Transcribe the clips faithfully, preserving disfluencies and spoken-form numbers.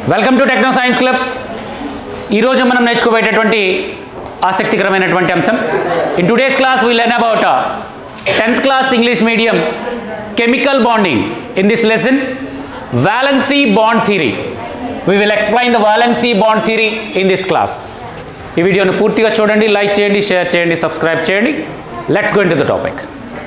Welcome to techno science club. ఈరోజు మనం నేర్చుకోబోయేటటువంటి ఆసక్తికరమైనటువంటి అంశం. In today's class we learn about tenth class English medium chemical bonding. In this lesson valency bond theory. We will explain the valency bond theory in this class. ఈ వీడియోని పూర్తిగా చూడండి, like చేయండి, షేర్ చేయండి, సబ్స్క్రైబ్ చేయండి. Let's go into the topic.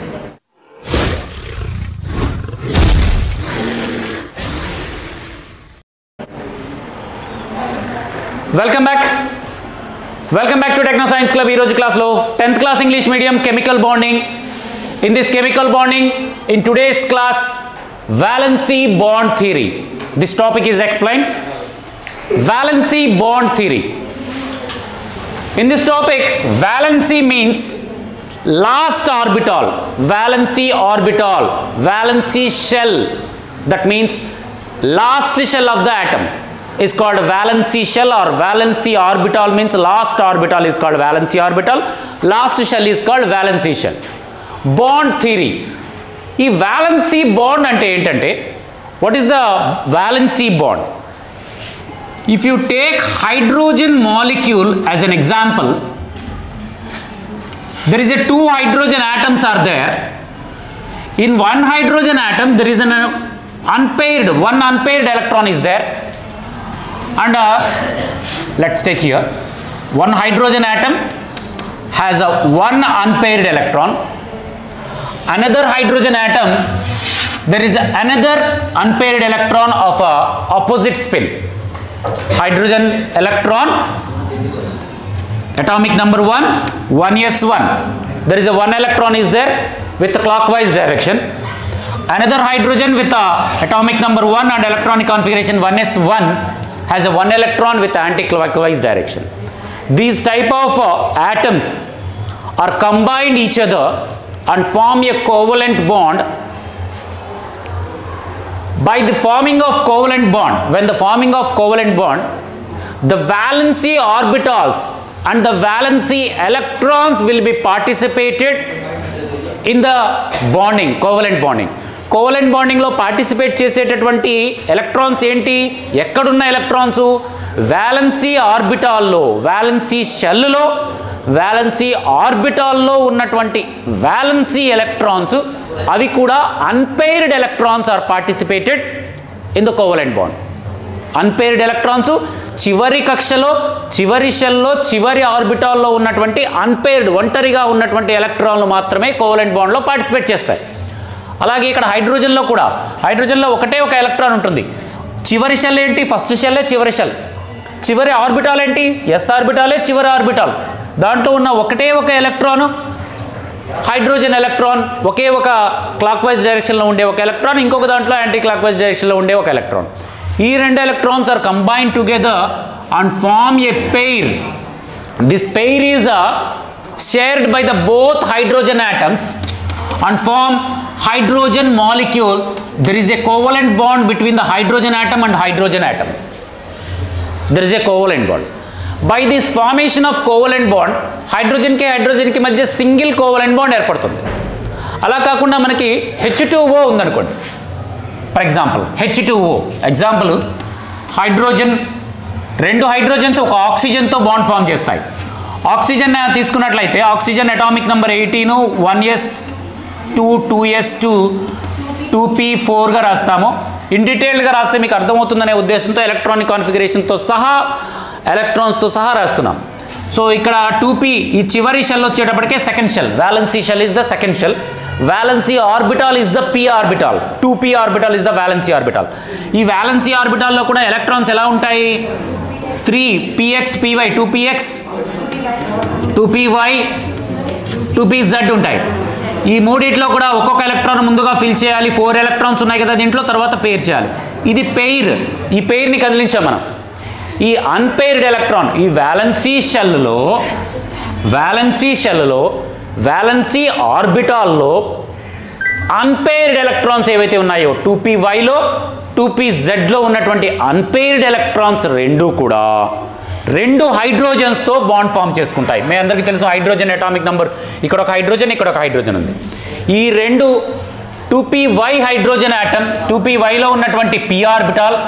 Welcome back welcome back to techno science club. ఈరోజు క్లాస్లో tenth class English medium chemical bonding. In this chemical bonding in today's class valency bond theory. This topic is explained. Valency bond theory. In this topic, valency means last orbital, valency orbital, valency shell. That means last shell of the atom is called valency shell, or valency orbital means last orbital is called valency orbital. Last shell is called valency shell. Bond theory. ఈ valency bond అంటే ఏంటంటే, what is the valency bond? If you take hydrogen molecule as an example, there is a two hydrogen atoms are there. In one hydrogen atom there is an unpaired one unpaired electron is there, and uh, let's take here one hydrogen atom has a one unpaired electron. Another hydrogen atom, there is another unpaired electron of a opposite spin. Hydrogen electron, atomic number one, one s one. There is a one electron is there with the clockwise direction. Another hydrogen with a atomic number one and electronic configuration one s one has a one electron with anti-clockwise direction. These type of uh, atoms are combined each other and form a covalent bond. By the forming of covalent bond, when the forming of covalent bond, the valency orbitals and the valency electrons will be participated in the bonding, covalent bonding. Covalent బాండింగ్లో participate చేసేటటువంటి electrons ఏంటి? ఎక్కడున్న electrons? Valency ఆర్బిటాల్లో, valency షెల్లో, valency ఆర్బిటాల్లో ఉన్నటువంటి valency electrons, అవి కూడా unpaired electrons are participated in the covalent bond. Unpaired electrons చివరి కక్షలో, చివరి షెల్లో, చివరి ఆర్బిటాల్లో ఉన్నటువంటి అన్పెయిర్డ్, ఒంటరిగా ఉన్నటువంటి ఎలక్ట్రాన్లు మాత్రమే కోవలెంట్ బాండ్లో పార్టిసిపేట్ చేస్తాయి. అలాగే ఇక్కడ హైడ్రోజన్లో కూడా, హైడ్రోజన్లో ఒకటే ఒక ఎలక్ట్రాన్ ఉంటుంది. చివరి షెల్ ఏంటి? ఫస్ట్ షెల్లే చివరి షెల్. చివరి ఆర్బిటాల్ ఏంటి? ఎస్ ఆర్బిటాలే చివరి ఆర్బిటాల్. దాంట్లో ఉన్న ఒకటే ఒక ఎలక్ట్రాన్ హైడ్రోజన్ ఎలక్ట్రాన్, ఒకే ఒక క్లాక్ వైజ్ డైరెక్షన్లో ఉండే ఒక ఎలక్ట్రాన్, ఇంకొక దాంట్లో యాంటీ క్లాక్ వైజ్ డైరెక్షన్లో ఉండే ఒక ఎలక్ట్రాన్. ఈ రెండు electrons are combine together and form a pair. This pair is shared by the both hydrogen atoms and form hydrogen molecule. There is a covalent bond between the hydrogen atom and hydrogen atom. There is a covalent bond. By this formation of covalent bond, hydrogen ki hydrogen ki madhya single covalent bond ఏర్పడుతుంది. అలా కాకుండా మనకి H two O ఉందనుకోండి. For example H two O example, hydrogen, రెండు hydrogens ఒక ఆక్సిజన్తో bond form చేస్తాయి. Oxygen తీసుకున్నట్లయితే oxygen atomic number eighteen, one s two, two s two, two p ఫోర్గా రాస్తాము. ఇన్ డీటెయిల్గా రాస్తే మీకు అర్థమవుతుందనే ఉద్దేశంతో ఎలక్ట్రానిక్ కాన్ఫిగరేషన్తో సహా, ఎలక్ట్రాన్స్తో సహా రాస్తున్నాం. సో ఇక్కడ టూ పీ, ఈ చివరి షెల్ వచ్చేటప్పటికే second shell, valency shell is the second shell. Valency orbital is the p orbital, two p orbital is the valency orbital. ఈ వ్యాలెన్సీ ఆర్బిటాల్లో కూడా ఎలక్ట్రాన్స్ ఎలా ఉంటాయి? Three p x p y, two p x, two p y, two p z ఉంటాయి. ఈ మూడిట్లో కూడా ఒక్కొక్క ఎలక్ట్రాన్ ముందుగా ఫిల్ చేయాలి. ఫోర్ ఎలక్ట్రాన్స్ ఉన్నాయి కదా దీంట్లో, తర్వాత పెయిర్ చేయాలి. ఇది పెయిర్. ఈ పెయిర్ని కదిలించాం మనం. ఈ అన్పెయిర్డ్ ఎలక్ట్రాన్, ఈ వ్యాలెన్సీ షెల్లో, వ్యాలెన్సీ షెల్లో, వ్యాలెన్సీ ఆర్బిటాల్లో అన్పెయిర్డ్ ఎలక్ట్రాన్స్ ఏవైతే ఉన్నాయో, టూ పీ వైలో, టూ పీ జెడ్లో ఉన్నటువంటి అన్పెయిర్డ్ ఎలక్ట్రాన్స్ రెండు కూడా రెండు హైడ్రోజన్స్తో బాండ్ ఫామ్ చేసుకుంటాయి. మీ అందరికీ తెలుసు హైడ్రోజన్ అటామిక్ నంబర్, ఇక్కడ ఒక హైడ్రోజన్, ఇక్కడ ఒక హైడ్రోజన్ ఉంది. ఈ రెండు two p y hydrogen atom, two p వైలో ఉన్నటువంటి పీ ఆర్బిటాల్,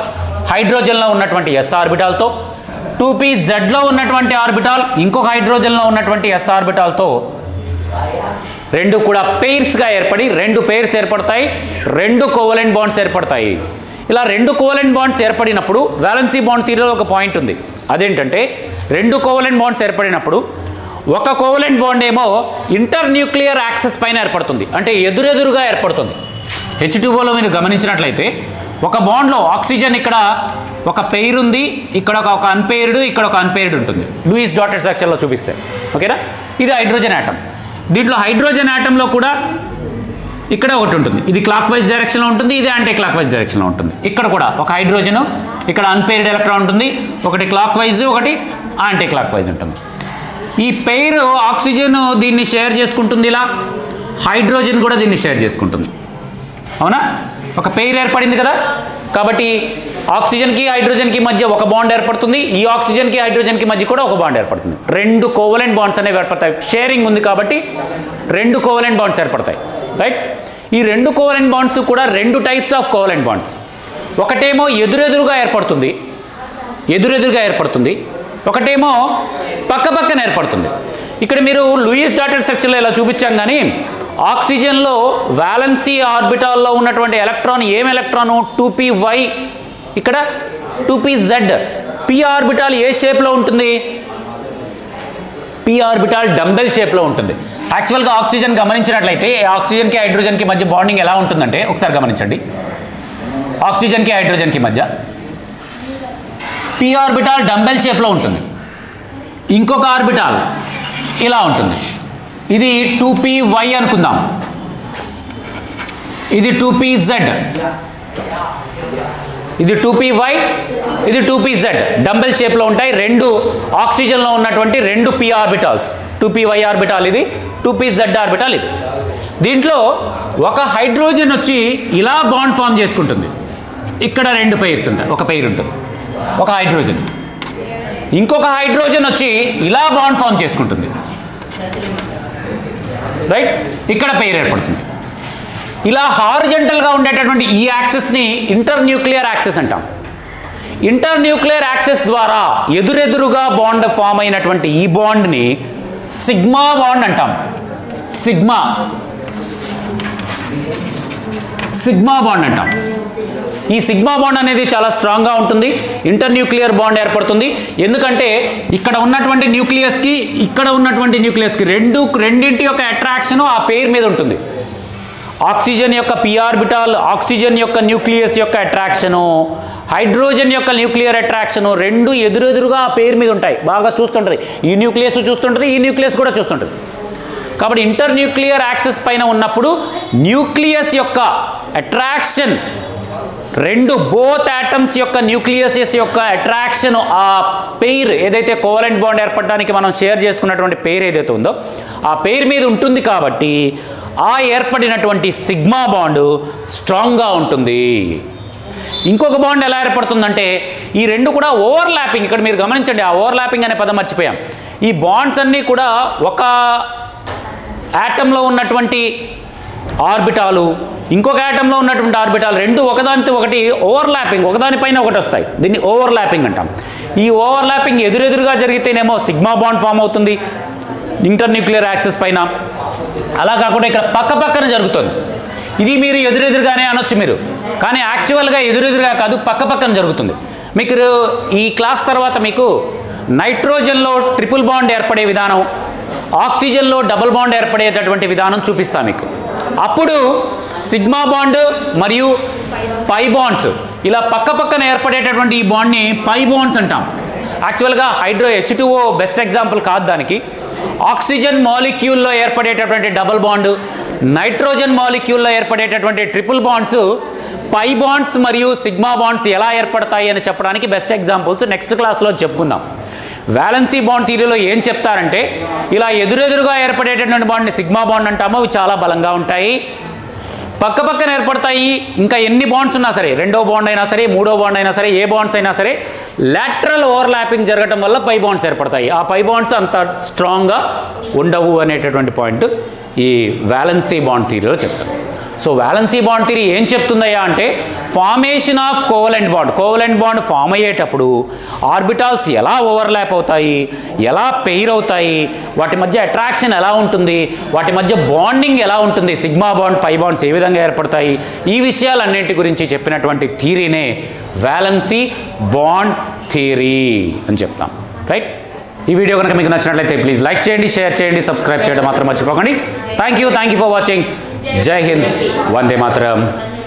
హైడ్రోజన్లో ఉన్నటువంటి ఎస్ ఆర్బిటాల్తో, టూ పీ జెడ్లో ఉన్నటువంటి ఆర్బిటాల్ ఇంకొక హైడ్రోజన్లో ఉన్నటువంటి ఎస్ ఆర్బిటాల్తో రెండు కూడా పెయిర్స్గా ఏర్పడి రెండు పెయిర్స్ ఏర్పడతాయి, రెండు కోవలెంట్ బాండ్స్ ఏర్పడతాయి. ఇలా రెండు కోవలెంట్ బాండ్స్ ఏర్పడినప్పుడు వాలెన్సీ బాండ్ థియరీలో ఒక పాయింట్ ఉంది. అదేంటంటే రెండు కోవలెంట్ బాండ్స్ ఏర్పడినప్పుడు ఒక కోవలెంట్ బాండ్ ఏమో ఇంటర్ న్యూక్లియర్ యాక్సెస్ పైన ఏర్పడుతుంది, అంటే ఎదురెదురుగా ఏర్పడుతుంది. హెచ్ టూ ఓలో మీరు గమనించినట్లయితే ఒక బాండ్లో ఆక్సిజన్ ఇక్కడ ఒక పెయిర్ ఉంది, ఇక్కడ ఒక అన్పెయిర్డ్, ఇక్కడ ఒక అన్పెయిర్డ్ ఉంటుంది. లూయిస్ డాటెడ్ స్ట్రక్చర్లో చూపిస్తే ఓకేనా. ఇది హైడ్రోజన్ ఆటమ్. దీంట్లో హైడ్రోజన్ ఆటంలో కూడా ఇక్కడ ఒకటి ఉంటుంది, ఇది క్లాక్ వైజ్ డైరెక్షన్లో ఉంటుంది, ఇది యాంటీ క్లాక్ వైజ్ డైరెక్షన్లో ఉంటుంది. ఇక్కడ కూడా ఒక హైడ్రోజన్, ఇక్కడ అన్పెయిర్డ్ ఎలక్ట్రాన్ ఉంటుంది, ఒకటి క్లాక్ వైజ్ ఒకటి యాంటీ క్లాక్ వైజ్ ఉంటుంది. ఈ పెయిర్ ఆక్సిజన్ దీన్ని షేర్ చేసుకుంటుంది, ఇలా హైడ్రోజన్ కూడా దీన్ని షేర్ చేసుకుంటుంది. అవునా, ఒక పెయిర్ ఏర్పడింది కదా. కాబట్టి ఆక్సిజన్కి హైడ్రోజన్కి మధ్య ఒక బాండ్ ఏర్పడుతుంది, ఈ ఆక్సిజన్కి హైడ్రోజన్కి మధ్య కూడా ఒక బాండ్ ఏర్పడుతుంది. రెండు కోవలెంట్ బాండ్స్ అనేవి ఏర్పడతాయి. షేరింగ్ ఉంది కాబట్టి రెండు కోవలెంట్ బాండ్స్ ఏర్పడతాయి, రైట్. ఈ రెండు కోవలెంట్ బాండ్స్ కూడా రెండు టైప్స్ ఆఫ్ కోవలెంట్ బాండ్స్. ఒకటేమో ఎదురెదురుగా ఏర్పడుతుంది, ఎదురెదురుగా ఏర్పడుతుంది ఒకటేమో పక్క పక్కన ఏర్పడుతుంది. ఇక్కడ మీరు లూయిస్ డాటెడ్ స్ట్రక్చర్లో ఇలా చూపించాం, కానీ ఆక్సిజన్లో వాలెన్సీ ఆర్బిటాల్లో ఉన్నటువంటి ఎలక్ట్రాన్ ఏం ఎలక్ట్రాను టూ పీ వై, ఇక్కడ two p z. P orbital ఏ షేప్లో ఉంటుంది? పీ ఆర్బిటాల్ డంబెల్ షేప్లో ఉంటుంది. యాక్చువల్గా ఆక్సిజన్ గమనించినట్లయితే ఆక్సిజన్కి హైడ్రోజన్కి మధ్య బాండింగ్ ఎలా ఉంటుందంటే ఒకసారి గమనించండి. ఆక్సిజన్కి హైడ్రోజన్కి మధ్య పీ ఆర్బిటాల్ డంబెల్ షేప్లో ఉంటుంది, ఇంకొక ఆర్బిటాల్ ఇలా ఉంటుంది. ఇది టూ పీ వై అనుకుందాం, ఇది టూ పీ జెడ్, ఇది టూ పీ వై, ఇది టూ పీ జెడ్. డంబెల్ షేప్లో ఉంటాయి. రెండు ఆక్సిజన్లో ఉన్నటువంటి రెండు p orbitals, two p y orbital ఇది, టూ పీ జెడ్ ఆర్బిటాల్ ఇది. దీంట్లో ఒక హైడ్రోజన్ వచ్చి ఇలా బాండ్ ఫామ్ చేసుకుంటుంది. ఇక్కడ రెండు పెయిర్స్ ఉంటాయి, ఒక పెయిర్ ఉంటుంది, ఒక హైడ్రోజన్. ఇంకొక హైడ్రోజన్ వచ్చి ఇలా బాండ్ ఫామ్ చేసుకుంటుంది, రైట్. ఇక్కడ పెయిర్ ఏర్పడుతుంది. ఇలా హారిజంటల్గా ఉండేటటువంటి ఈ యాక్సెస్ని ఇంటర్ న్యూక్లియర్ యాక్సెస్ అంటాం. ఇంటర్ న్యూక్లియర్ యాక్సెస్ ద్వారా ఎదురెదురుగా బాండ్ ఫామ్ అయినటువంటి ఈ బాండ్ని సిగ్మా బాండ్ అంటాం. సిగ్మా సిగ్మా బాండ్ అంటాం. ఈ సిగ్మా బాండ్ అనేది చాలా స్ట్రాంగ్గా ఉంటుంది. ఇంటర్ న్యూక్లియర్ బాండ్ ఏర్పడుతుంది. ఎందుకంటే ఇక్కడ ఉన్నటువంటి న్యూక్లియస్కి ఇక్కడ ఉన్నటువంటి న్యూక్లియస్కి రెండు రెండింటి యొక్క అట్రాక్షన్ ఆ పెయిర్ మీద ఉంటుంది. ఆక్సిజన్ యొక్క పీ ఆర్బిటాల్, ఆక్సిజన్ యొక్క న్యూక్లియస్ యొక్క అట్రాక్షను, హైడ్రోజన్ యొక్క న్యూక్లియర్ అట్రాక్షను రెండు ఎదురెదురుగా ఆ పెయిర్ మీద ఉంటాయి. బాగా చూస్తుంటుంది, ఈ న్యూక్లియస్ చూస్తుంటుంది, ఈ న్యూక్లియస్ కూడా చూస్తుంటుంది. కాబట్టి ఇంటర్ న్యూక్లియర్ యాక్సెస్ పైన ఉన్నప్పుడు న్యూక్లియస్ యొక్క అట్రాక్షన్, రెండు బోత్ ఆటమ్స్ యొక్క న్యూక్లియసెస్ యొక్క అట్రాక్షన్, ఆ పెయిర్ ఏదైతే కోవలెంట్ బాండ్ ఏర్పడడానికి మనం షేర్ చేసుకున్నటువంటి పెయిర్ ఏదైతే ఉందో ఆ పెయిర్ మీద ఉంటుంది. కాబట్టి ఆ ఏర్పడినటువంటి సిగ్మా బాండ్ స్ట్రాంగ్గా ఉంటుంది. ఇంకొక బాండ్ ఎలా ఏర్పడుతుందంటే ఈ రెండు కూడా ఓవర్ ల్యాపింగ్. ఇక్కడ మీరు గమనించండి, ఆ ఓవర్ ల్యాపింగ్ అనే పదం మర్చిపోయాం. ఈ బాండ్స్ అన్నీ కూడా ఒక యాటంలో ఉన్నటువంటి ఆర్బిటాలు, ఇంకొక యాటంలో ఉన్నటువంటి ఆర్బిటాల్ రెండు ఒకదానితో ఒకటి ఓవర్ ల్యాపింగ్, ఒకదానిపైన ఒకటి వస్తాయి. దీన్ని ఓవర్ ల్యాపింగ్ అంటాం. ఈ ఓవర్ ల్యాపింగ్ ఎదురెదురుగా జరిగితేనేమో సిగ్మా బాండ్ ఫామ్ అవుతుంది ఇంటర్ న్యూక్లియర్ యాక్సెస్ పైన. అలా కాకుండా ఇక్కడ పక్క పక్కన జరుగుతుంది. ఇది మీరు ఎదురెదురుగానే అనొచ్చు మీరు, కానీ యాక్చువల్గా ఎదురెదురుగా కాదు, పక్క పక్కన జరుగుతుంది. మీకు ఈ క్లాస్ తర్వాత మీకు నైట్రోజన్లో ట్రిపుల్ బాండ్ ఏర్పడే విధానం, ఆక్సిజన్లో డబుల్ బాండ్ ఏర్పడేటటువంటి విధానం చూపిస్తాను మీకు. అప్పుడు సిగ్మా బాండ్ మరియు పై బాండ్స్ ఇలా పక్క పక్కన ఏర్పడేటటువంటి ఈ బాండ్ని పై బాండ్స్ అంటాం. యాక్చువల్గా hydro H two O best example కాదు దానికి. ఆక్సిజన్ మాలిక్యూల్లో ఏర్పడేటటువంటి డబుల్ బాండ్, నైట్రోజన్ మాలిక్యూల్లో ఏర్పడేటటువంటి ట్రిపుల్ బాండ్స్, పై బాండ్స్ మరియు సిగ్మా బాండ్స్ ఎలా ఏర్పడతాయి అని చెప్పడానికి బెస్ట్ ఎగ్జాంపుల్స్ నెక్స్ట్ క్లాస్లో చెప్పుకుందాం. వ్యాలెన్సీ బాండ్ థియరీలో ఏం చెప్తారంటే ఇలా ఎదురెదురుగా ఏర్పడేటటువంటి బాండ్ని సిగ్మా బాండ్ అంటామో, ఇవి చాలా బలంగా ఉంటాయి. పక్క పక్కన ఏర్పడతాయి. ఇంకా ఎన్ని బాండ్స్ ఉన్నా సరే, రెండో బాండ్ అయినా సరే, మూడో బాండ్ అయినా సరే, ఏ బాండ్స్ అయినా సరే, లాటరల్ ఓవర్లాపింగ్ జరగడం వల్ల పై బాండ్స్ ఏర్పడతాయి. ఆ పై బాండ్స్ అంత స్ట్రాంగ్గా ఉండవు అనేటటువంటి పాయింట్ ఈ వ్యాలెన్సీ బాండ్ థియరీలో చెప్తాను. సో వ్యాలెన్సీ బాండ్ థియరీ ఏం చెప్తుందయ్యా అంటే formation of covalent bond, covalent bond form అయ్యేటప్పుడు ఆర్బిటాల్స్ ఎలా ఓవర్లాప్ అవుతాయి, ఎలా పెయిర్ అవుతాయి, వాటి మధ్య అట్రాక్షన్ ఎలా ఉంటుంది, వాటి మధ్య బాండింగ్ ఎలా ఉంటుంది, సిగ్మా బాండ్ పై బాండ్స్ ఏ విధంగా ఏర్పడతాయి, ఈ విషయాలన్నింటి గురించి చెప్పినటువంటి థియరీనే వ్యాలెన్సీ బాండ్ థియరీ అని చెప్తాం. రైట్, ఈ వీడియో కనుక మీకు నచ్చినట్లయితే ప్లీజ్ లైక్ చేయండి, షేర్ చేయండి, సబ్స్క్రైబ్ చేయడం మాత్రం మర్చిపోకండి. Thank you thank you for watching. జై హింద్, వందే మాతరం.